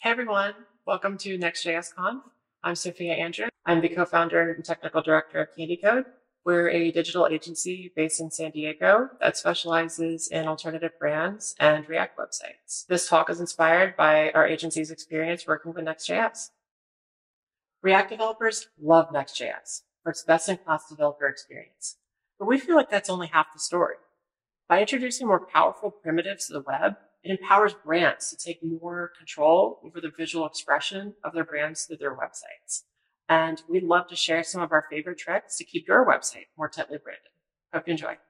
Hey everyone, welcome to Next.js Conf. I'm Sophia Andren. I'm the co-founder and technical director of Candy Code. We're a digital agency based in San Diego that specializes in alternative brands and React websites. This talk is inspired by our agency's experience working with Next.js. React developers love Next.js for its best-in-class developer experience, but we feel like that's only half the story. By introducing more powerful primitives to the web, it empowers brands to take more control over the visual expression of their brands through their websites. And we'd love to share some of our favorite tricks to keep your website more tightly branded. Hope you enjoy.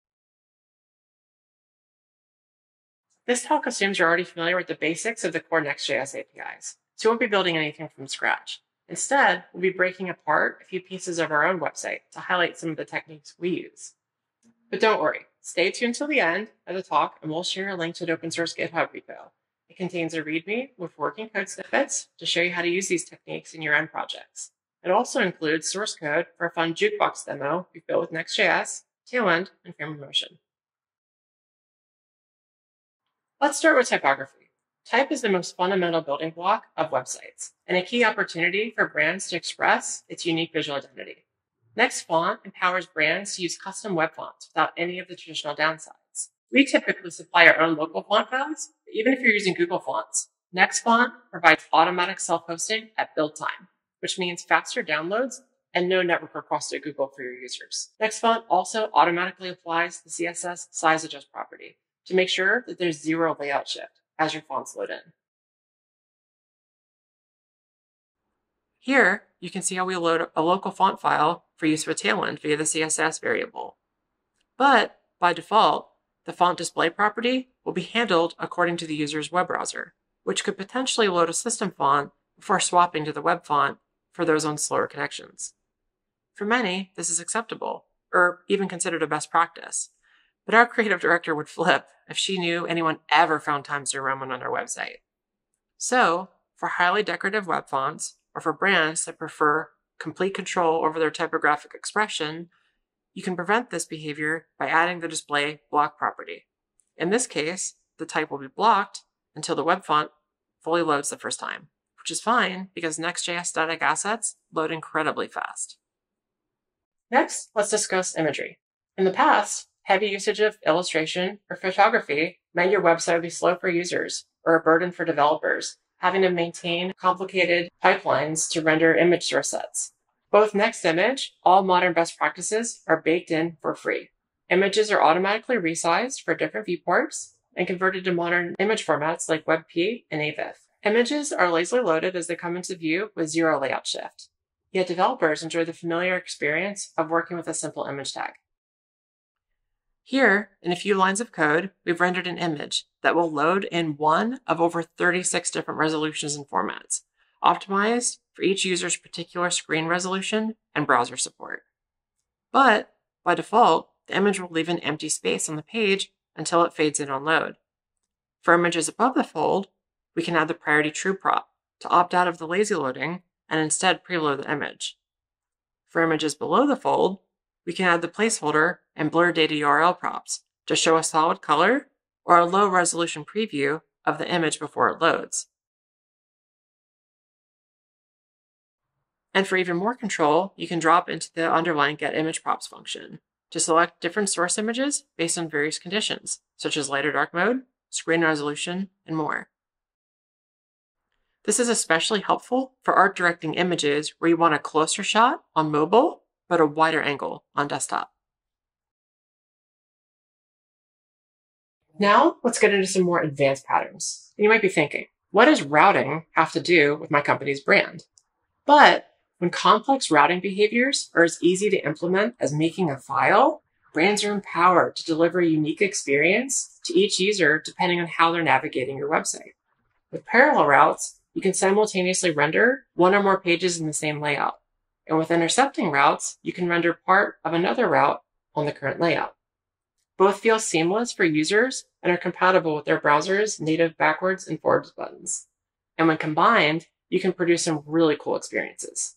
This talk assumes you're already familiar with the basics of the core Next.js APIs, so we won't be building anything from scratch. Instead, we'll be breaking apart a few pieces of our own website to highlight some of the techniques we use. But don't worry, stay tuned till the end of the talk and we'll share a link to an open source GitHub repo. It contains a README with working code snippets to show you how to use these techniques in your own projects. It also includes source code for a fun jukebox demo we built with Next.js, Tailwind, and FrameOfMotion. Let's start with typography. Type is the most fundamental building block of websites and a key opportunity for brands to express its unique visual identity. NextFont empowers brands to use custom web fonts without any of the traditional downsides. We typically supply our own local font files, but even if you're using Google Fonts, NextFont provides automatic self-hosting at build time, which means faster downloads and no network requests to Google for your users. NextFont also automatically applies the CSS size adjust property to make sure that there's zero layout shift as your fonts load in. Here, you can see how we load a local font file for use with Tailwind via the CSS variable. But by default, the font display property will be handled according to the user's web browser, which could potentially load a system font before swapping to the web font for those on slower connections. For many, this is acceptable, or even considered a best practice. But our creative director would flip if she knew anyone ever found Times New Roman on their website. So, for highly decorative web fonts, or for brands that prefer complete control over their typographic expression, you can prevent this behavior by adding the DisplayBlock property. In this case, the type will be blocked until the web font fully loads the first time, which is fine because Next.js static assets load incredibly fast. Next, let's discuss imagery. In the past, heavy usage of illustration or photography meant your website would be slow for users or a burden for developers, having to maintain complicated pipelines to render image source sets. Both NextImage, all modern best practices, are baked in for free. Images are automatically resized for different viewports and converted to modern image formats like WebP and AVIF. Images are lazily loaded as they come into view with zero layout shift. Yet developers enjoy the familiar experience of working with a simple image tag. Here, in a few lines of code, we've rendered an image that will load in one of over 36 different resolutions and formats, optimized for each user's particular screen resolution and browser support. But, by default, the image will leave an empty space on the page until it fades in on load. For images above the fold, we can add the priority true prop to opt out of the lazy loading and instead preload the image. For images below the fold, we can add the placeholder and blur data URL props to show a solid color or a low resolution preview of the image before it loads. And for even more control, you can drop into the underlying getImageProps function to select different source images based on various conditions, such as light or dark mode, screen resolution, and more. This is especially helpful for art directing images where you want a closer shot on mobile but a wider angle on desktop. Now, let's get into some more advanced patterns. You might be thinking, what does routing have to do with my company's brand? But when complex routing behaviors are as easy to implement as making a file, brands are empowered to deliver a unique experience to each user depending on how they're navigating your website. With parallel routes, you can simultaneously render one or more pages in the same layout. And with intercepting routes, you can render part of another route on the current layout. Both feel seamless for users and are compatible with their browser's native backwards and forwards buttons. And when combined, you can produce some really cool experiences.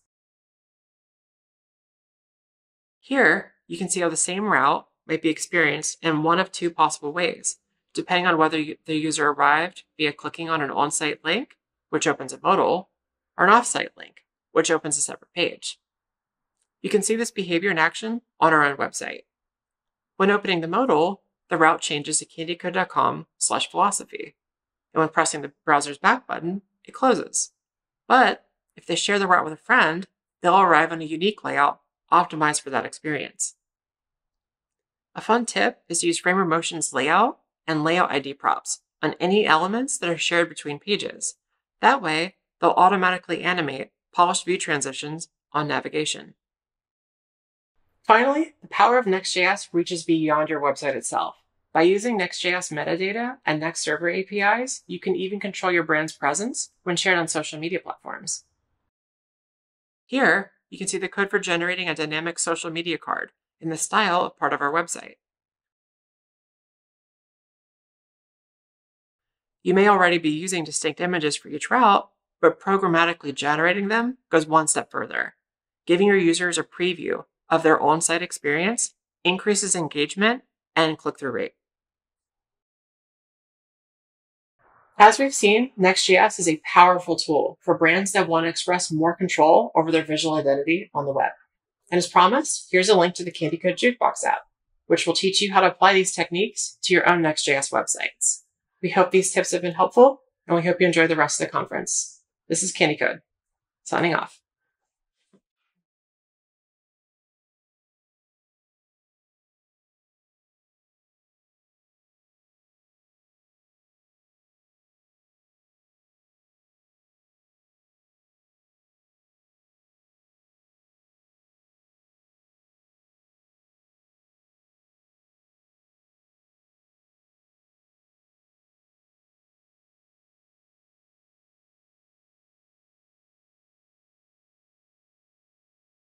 Here, you can see how the same route might be experienced in one of two possible ways, depending on whether the user arrived via clicking on an on-site link which opens a modal, or an offsite link, which opens a separate page. You can see this behavior in action on our own website. When opening the modal, the route changes to candycode.com/philosophy, and when pressing the browser's back button, it closes. But if they share the route with a friend, they'll arrive on a unique layout optimized for that experience. A fun tip is to use Framer Motion's layout and layout ID props on any elements that are shared between pages. That way, they'll automatically animate polished view transitions on navigation. Finally, the power of Next.js reaches beyond your website itself. By using Next.js metadata and Next Server APIs, you can even control your brand's presence when shared on social media platforms. Here, you can see the code for generating a dynamic social media card in the style of part of our website. You may already be using distinct images for each route, but programmatically generating them goes one step further. Giving your users a preview of their on-site experience increases engagement and click-through rate. As we've seen, Next.js is a powerful tool for brands that want to express more control over their visual identity on the web. And as promised, here's a link to the Candy Code Jukebox app, which will teach you how to apply these techniques to your own Next.js websites. We hope these tips have been helpful, and we hope you enjoy the rest of the conference. This is Candy Code, signing off.